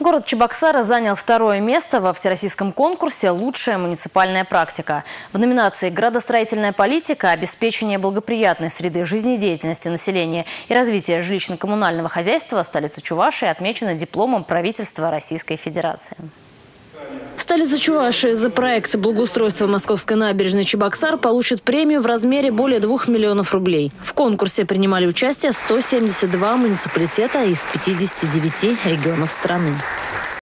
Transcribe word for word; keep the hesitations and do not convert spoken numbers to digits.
Город Чебоксары занял второе место во всероссийском конкурсе «Лучшая муниципальная практика». В номинации «Градостроительная политика, обеспечение благоприятной среды жизнедеятельности населения и развитие жилищно-коммунального хозяйства» столица Чувашии отмечена дипломом правительства Российской Федерации. Столица Чувашии за проект благоустройства Московской набережной Чебоксар получит премию в размере более двух миллионов рублей. В конкурсе принимали участие сто семьдесят два муниципалитета из пятидесяти девяти регионов страны.